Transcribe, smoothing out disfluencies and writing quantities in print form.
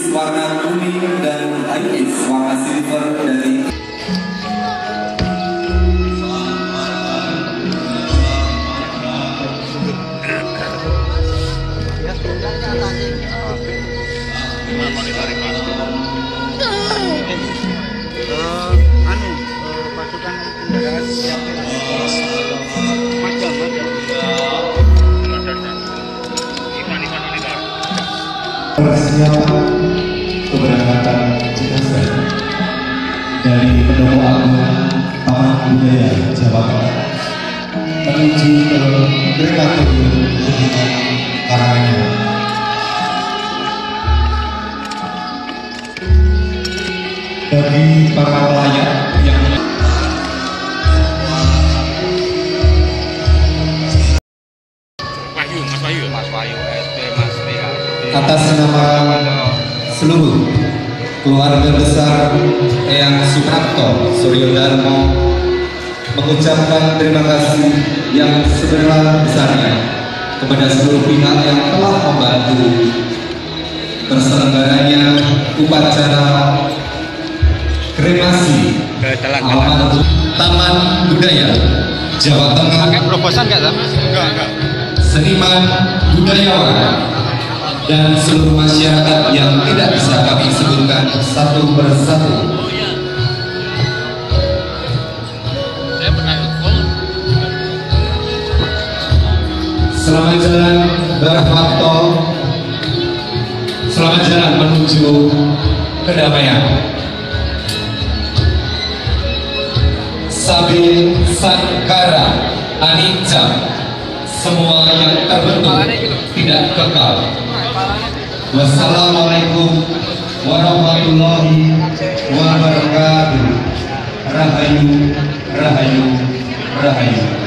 warna kuning dan IX warna silver dari pasukan kendaraan siap persiapan keberangkatan jenazah dari Pendopo Agung Taman Budaya Jawa Tengah menuju ke krematorium Bendungan Karanganyar. Bagi para pelayat yang atas nama seluruh keluarga besar Eyang Suprapto Suryodarmo mengucapkan terima kasih yang sebesar-besarnya kepada seluruh pihak yang telah membantu terselenggaranya upacara kremasi almarhum Taman Budaya Jawa Tengah. pakai proposan nggak, Sam? Enggak. Seniman, budayawan, dan seluruh masyarakat yang tidak bisa kami sebutkan satu persatu. Selamat jalan Barafato, selamat jalan menuju kedamaian. Sabil Sankara Anicca, semua yang terbentuk tidak kekal. Wassalamualaikum warahmatullahi wabarakatuh. Rahayu, rahayu, rahayu.